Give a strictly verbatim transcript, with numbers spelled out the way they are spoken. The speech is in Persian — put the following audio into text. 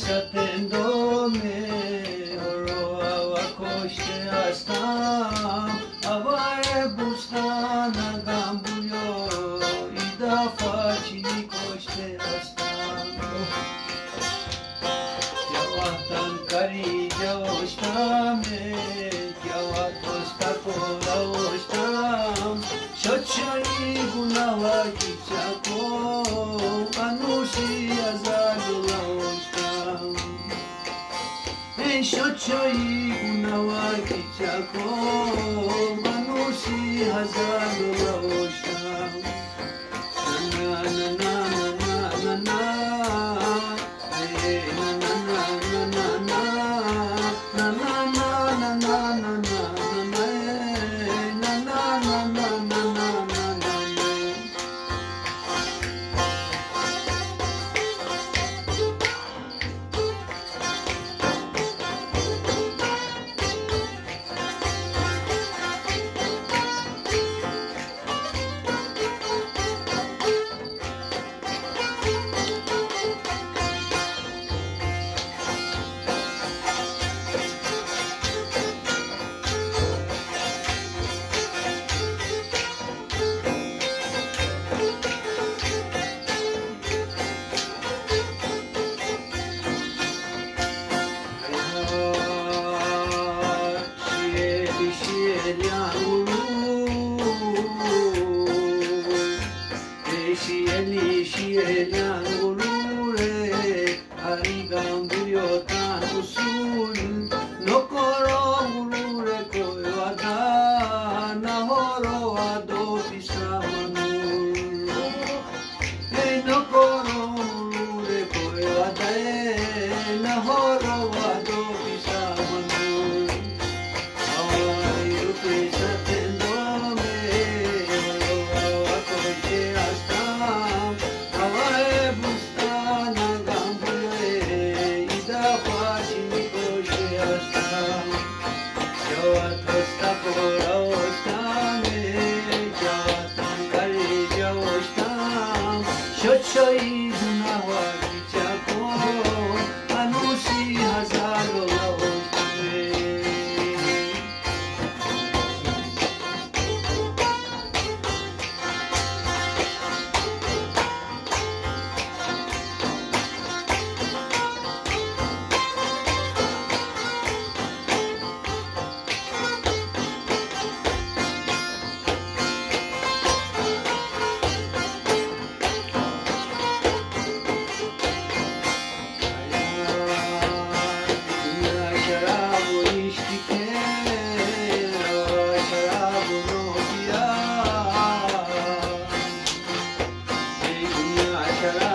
ستندومه رو و کشته هستم آوار بوستانگم بویو ای دفعه چی کشته هستم جواتن کری جوشتمه جوات دوستا کلاوشتم شچایی گناهی چکو انوشی ازادلوشتم ای شچایی گناهی چکو انوشی ازادلوشتم نا نا نا نا نا نا Shieli shieli angulure arigan buyotan usul no koro gulure koyada nahoro ado pisamanul hey no koro gulure koyada nahoro ado pisamanul ay upisa tendome akoje hasta Shoyi gunawagi chako anushi hazaro laostame Shara